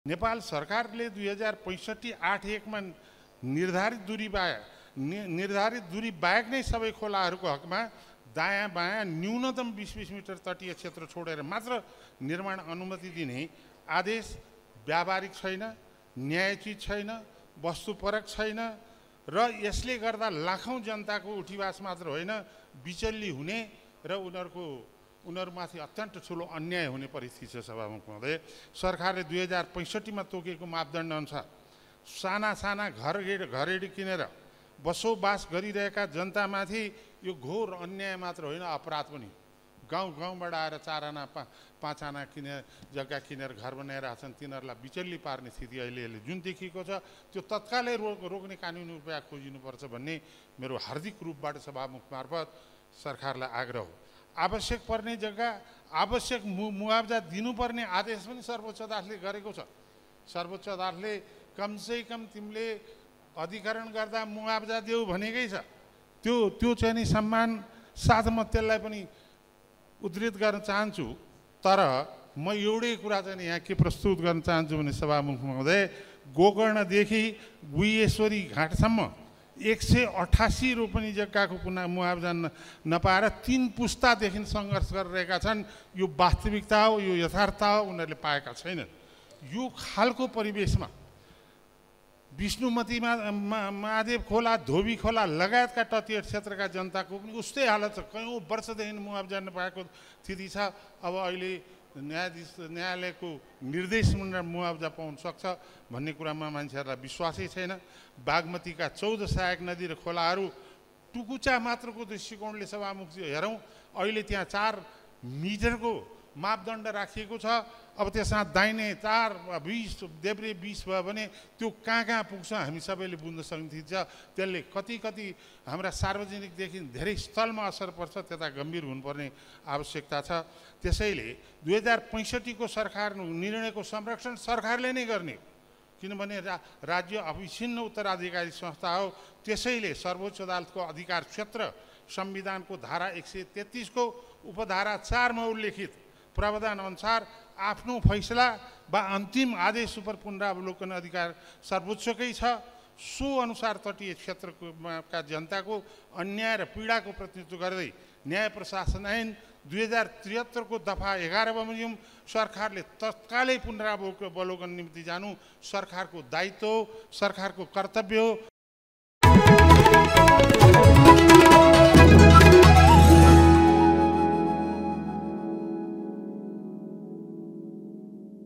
नेपाल सरकारले 2065-81 मा निर्धारित दूरी बाहेक नै सबै खोलाहरूको हकमा दायाँ बायाँ न्यूनतम 20-20 मिटर तटीय क्षेत्र छोडेर मात्र निर्माण अनुमति दिने आदेश व्यावहारिक छैन, न्यायोचित छैन, वस्तुपरक छैन र यसले गर्दा लाखौं जनताको उठीवास मात्र होइन बिचल्ली हुने र उनीहरुमाथि अत्यन्त ठूलो अन्याय हुने परिस्थिति छ। सभामुख महोदय, सरकारले 2065 मा तोकेको मापदण्ड अनुसार साना साना घरहेडी किनेर बसोबास गरिरहेका जनतामाथि यो घोर अन्याय मात्र होइन, अपराध पनि। गाउँबाट आएर 4 आना 5 आना जग्गा किनेर घर बनाइरहेछन्, तिनीहरूलाई बिचल्ली पार्ने स्थिति अहिले जुन देखिएको छ त्यो तत्कालै रोक्ने कानुनी उपाय खोजिनुपर्छ भन्ने मेरो हार्दिक रूपबाट सभामुख मार्फत सरकारलाई आग्रह हो। आवश्यक पर्ने जग्गा आवश्यक मुआवजा दिनुपर्ने आदेश पनि सर्वोच्च अदालतले गरेको छ। सर्वोच्च अदालतले कमसेकम तिमीले अधिकरण गर्दा मुआवजा देऊ भनेकै छ। त्यो चाहिँ नि सम्मान साथ म त्यसलाई पनि उद्धृत गर्न चाहन्छु। तर म एउटै कुरा चाहिँ यहाँ के प्रस्तुत गर्न चाहन्छु भने सभामुख महोदय, गोकर्णदेखि गुह्येश्वरी घाटसम्म 188 रोपनी जग्गाको पुनः मुआवजा नपाएर 3 पुस्तादेखि सङ्घर्ष गरिरहेका छन्। यो वास्तविकता हो, यो यथार्थ हो, उनीहरूले पाएका छैनन्। यो खालको परिवेशमा विष्णुमती महादेव खोला, धोबी खोला लगायतका तटीय क्षेत्रका जनताको पनि उस्तै हालत छ। कयौं वर्षदेखि मुआवजा नपाएको स्थिति छ। अब अहिले न्यायालयको निर्देशमा मुआवजा पाउन सक्छ भन्ने कुरामा मान्छेहरूलाई विश्वासै छैन। बागमतीका 14 सहायक नदी र खोलाहरू टुकुचा मात्रको दृष्टिकोणले सभामुखजी हेरौँ, अहिले त्यहाँ 4 मिटरको मापदण्ड राखिएको छ। अब त्यसमा दाहिने 4 20 देब्रे 20 भयो भने त्यो कहाँ पुग्छ हामी सबैले बुझ्न सकिन्छ। त्यसले कति हाम्रा सार्वजनिकदेखि धेरै स्थलमा असर पर्छ, त्यता गम्भीर हुनुपर्ने आवश्यकता छ। त्यसैले 2065 को सरकार निर्णयको संरक्षण सरकारले नै गर्ने, किनभने राज्य अविच्छिन्न उत्तराधिकारी संस्था हो। त्यसैले सर्वोच्च अदालतको अधिकार क्षेत्र संविधानको धारा 133 को उपधारा 4 मा उल्लेखित प्रावधान अनुसार आफ्नो फैसला वा अन्तिम आदेश उपर पुनरावलोकन अधिकार सर्वोच्चकै छ। सो अनुसार तटीय क्षेत्रका जनताको अन्याय र पीडाको प्रतिनिधित्व गर्दै न्याय प्रशासन ऐन 2073 को दफा 11 बमोजिम सरकारले तत्कालै पुनरावलोकन निम्ति जानु सरकारको दायित्व हो, सरकारको कर्तव्य हो।